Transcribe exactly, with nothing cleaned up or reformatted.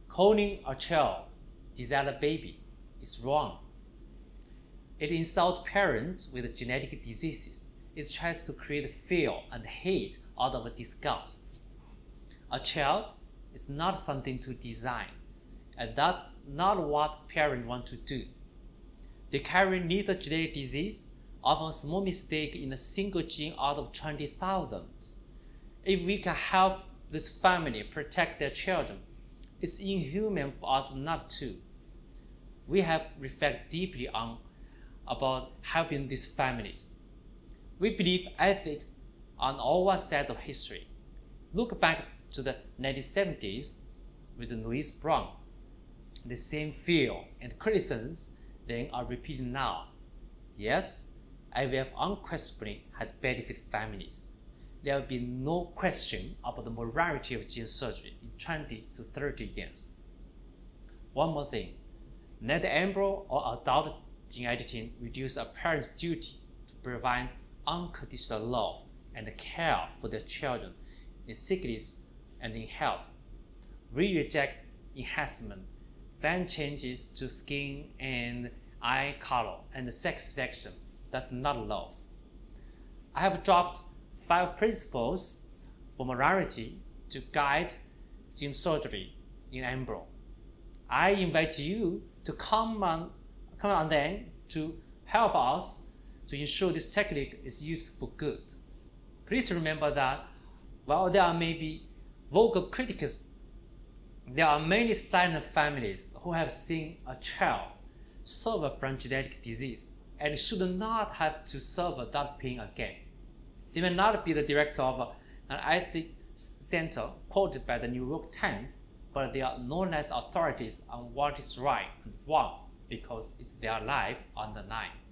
Calling a child desire baby is wrong. It insults parents with genetic diseases. It tries to create fear and hate out of disgust. A child is not something to design, and that's not what parents want to do. They carry neither genetic disease, often a small mistake in a single gene out of twenty thousand. If we can help this family protect their children, it's inhuman for us not to. We have reflected deeply on about helping these families. We believe ethics are on our side of history. Look back to the nineteen seventies with Louis Brown. The same fear and criticisms then are repeated now. Yes, I V F unquestionably has benefited families. There will be no question about the morality of gene surgery in twenty to thirty years. One more thing, neither embryo or adult gene editing reduces a parent's duty to provide unconditional love and care for their children in sickness and in health. We reject enhancement, fan changes to skin and eye color, and sex selection. That's not love. I have drafted five principles for morality to guide gene surgery in embryo. I invite you to come on, come on then to help us to ensure this technique is used for good. Please remember that while there may be vocal critics, there are many silent families who have seen a child suffer from genetic disease and should not have to suffer that pain again. They may not be the director of an ethics center quoted by the New York Times, but they are no less authorities on what is right and wrong because it's their life on the line.